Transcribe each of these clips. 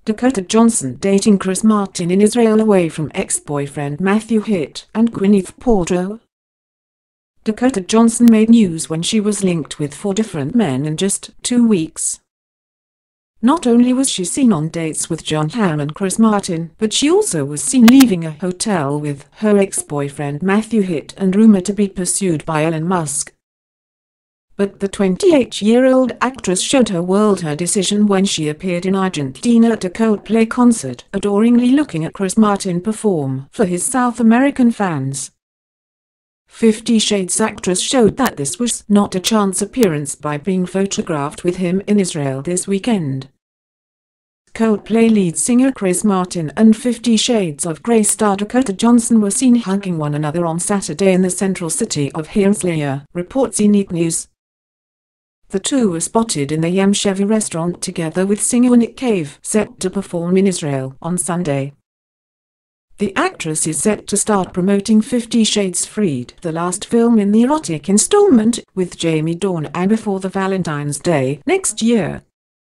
Dakota Johnson dating Chris Martin in Israel away from ex-boyfriend Matthew Hitt and Gwyneth Paltrow. Dakota Johnson made news when she was linked with 4 different men in just 2 weeks. Not only was she seen on dates with Hamm and Chris Martin, but she also was seen leaving a hotel with her ex-boyfriend Matthew Hitt and rumored to be pursued by Elon Musk. But the 28-year-old actress showed her world her decision when she appeared in Argentina at a Coldplay concert, adoringly looking at Chris Martin perform for his South American fans. 50 Shades actress showed that this was not a chance appearance by being photographed with him in Israel this weekend. Coldplay lead singer Chris Martin and 50 Shades of Grey star Dakota Johnson were seen hugging one another on Saturday in the central city of Hamm, reports E! News. The two were spotted in the Hamm Chevy restaurant together with singer Nick Cave, set to perform in Israel on Sunday. The actress is set to start promoting 50 Shades Freed, the last film in the erotic installment, with Jamie Dornan before the Valentine's Day next year.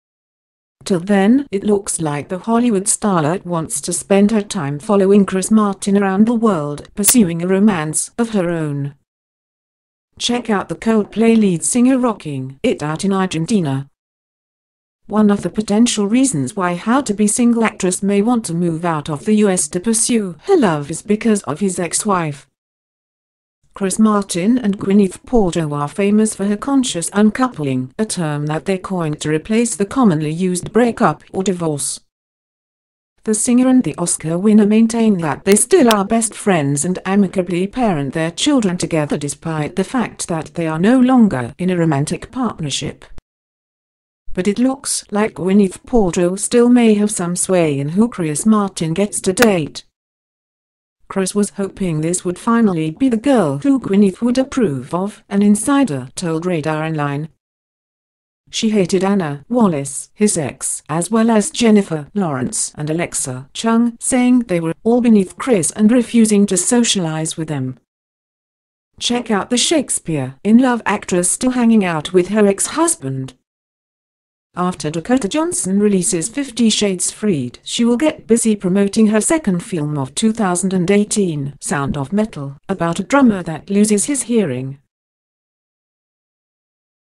Till then, it looks like the Hollywood starlet wants to spend her time following Chris Martin around the world, pursuing a romance of her own. Check out the Coldplay lead singer rocking it out in Argentina. One of the potential reasons why how-to-be single actress may want to move out of the US to pursue her love is because of his ex-wife. Chris Martin and Gwyneth Paltrow are famous for her conscious uncoupling, a term that they coined to replace the commonly used breakup or divorce. The singer and the Oscar winner maintain that they still are best friends and amicably parent their children together despite the fact that they are no longer in a romantic partnership. But it looks like Gwyneth Paltrow still may have some sway in who Chris Martin gets to date. Chris was hoping this would finally be the girl who Gwyneth would approve of, an insider told Radar Online. She hated Anna Wallace, his ex, as well as Jennifer Lawrence and Alexa Chung, saying they were all beneath Chris and refusing to socialize with them. Check out the Shakespeare in Love actress still hanging out with her ex-husband. After Dakota Johnson releases 50 Shades Freed, she will get busy promoting her second film of 2018, Sound of Metal, about a drummer that loses his hearing.